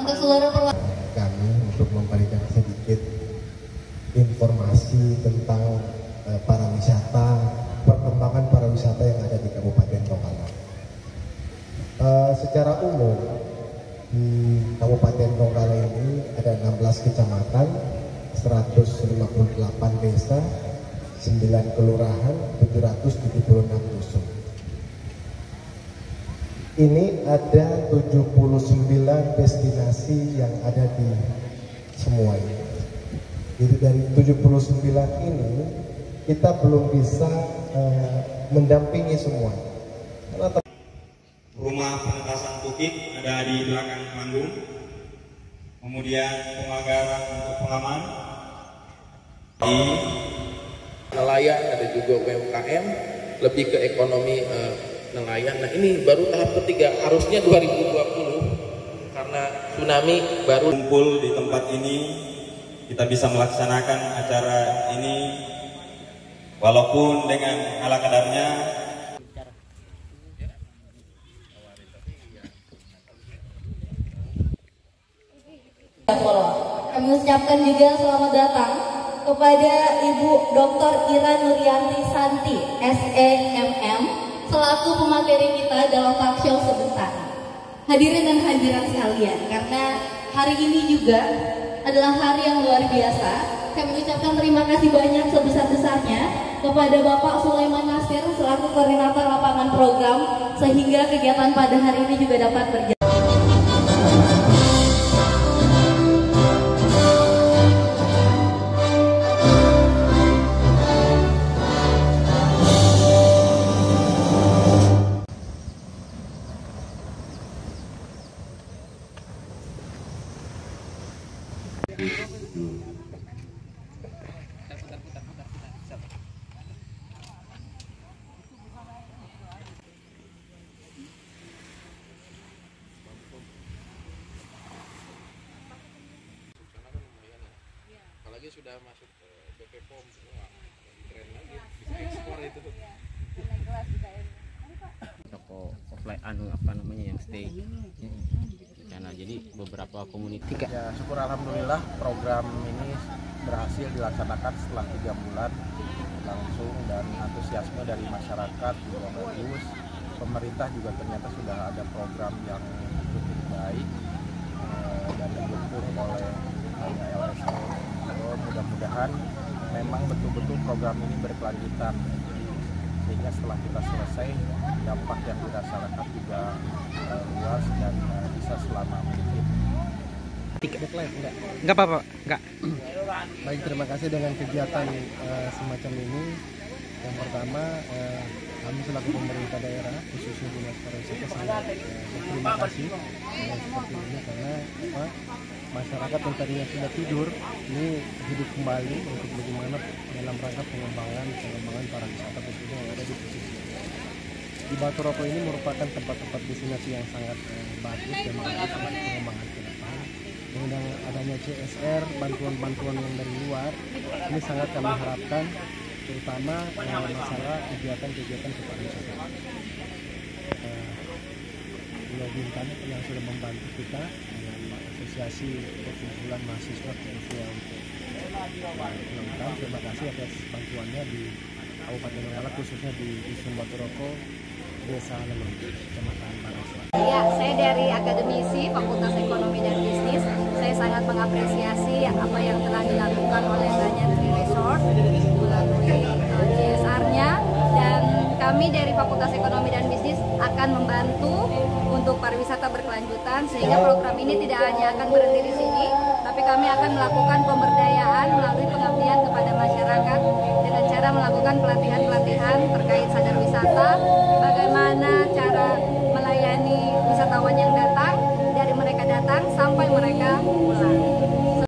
Untuk seluruh kami untuk memberikan sedikit informasi tentang pariwisata, perkembangan pariwisata yang ada di Kabupaten Donggala. Secara umum di Kabupaten Donggala ini ada 16 kecamatan, 158 desa, 9 kelurahan, 776 dusun. Ini ada 79 destinasi yang ada di semua ini. Jadi dari 79 ini kita belum bisa mendampingi semua. Rumah penetasan tukik ada di belakang panggung. Kemudian pemagaran untuk pengaman. Di nelayan, ada juga UMKM, lebih ke ekonomi nelayan. Nah ini baru tahap ketiga, harusnya 2020 karena tsunami baru kumpul di tempat ini, kita bisa melaksanakan acara ini walaupun dengan ala kadarnya. Kami ucapkan juga selamat datang kepada Ibu Dr. Ira Nuryanti Santi, SEMM, selaku pemateri kita dalam talk show sebentar. Hadirin dan hadirat sekalian, karena hari ini juga adalah hari yang luar biasa, kami ucapkan terima kasih banyak sebesar-besarnya kepada Bapak Sulaiman Nasir selaku koordinator lapangan program, sehingga kegiatan pada hari ini juga dapat berjalan. apalagi sudah masuk ke BP POM, wah keren lagi, bisa ekspor itu. Toko offline apa namanya yang stay di sana, jadi beberapa komunitas. Ya, syukur alhamdulillah program ini berhasil dilaksanakan setelah 3 bulan langsung, dan antusiasme dari masyarakat juga bagus. Pemerintah juga ternyata sudah ada program yang cukup baik dan didukung oleh LSM. Mudah-mudahan memang betul-betul program ini berkelanjutan, sehingga setelah kita selesai dampak yang dirasakan juga luas dan bisa selama mungkin. Enggak apa-apa, enggak. Baik, terima kasih dengan kegiatan semacam ini. Yang pertama, kami selaku pemerintah daerah, khususnya Dinas Pariwisata, sangat berterima kasih seperti ini, karena masyarakat yang tadinya sudah tidur ini hidup kembali untuk bagaimana dalam rangka pengembangan pariwisata khususnya yang ada di pesisir. Di Batu Roko ini merupakan tempat-tempat destinasi yang sangat bagus dan bagus untuk pengembangan ke depan. Dengan adanya CSR, bantuan-bantuan yang dari luar, ini sangat kami harapkan, terutama masalah kegiatan-kegiatan kepariwisataan. Pulau Bintan yang sudah membantu kita dengan asosiasi perkumpulan mahasiswa khususnya untuk Bintan. Terima kasih atas bantuannya di Kabupaten Donggala, khususnya di Dusun Batu Roko, Desa Lelung, Kecamatan Baraswa. Ya, saya dari akademisi Fakultas Ekonomi dan Bisnis. Saya sangat mengapresiasi apa yang telah dilakukan oleh Banyan Tree Resort melalui CSR-nya, dan kami dari Fakultas Ekonomi dan Bisnis akan membantu untuk pariwisata berkelanjutan, sehingga program ini tidak hanya akan berhenti di sini, tapi kami akan melakukan pemberdayaan melalui pengabdian kepada masyarakat dengan cara melakukan pelatihan-pelatihan terkait sadar wisata, bagaimana cara melayani wisatawan yang datang, dari mereka datang sampai mereka pulang.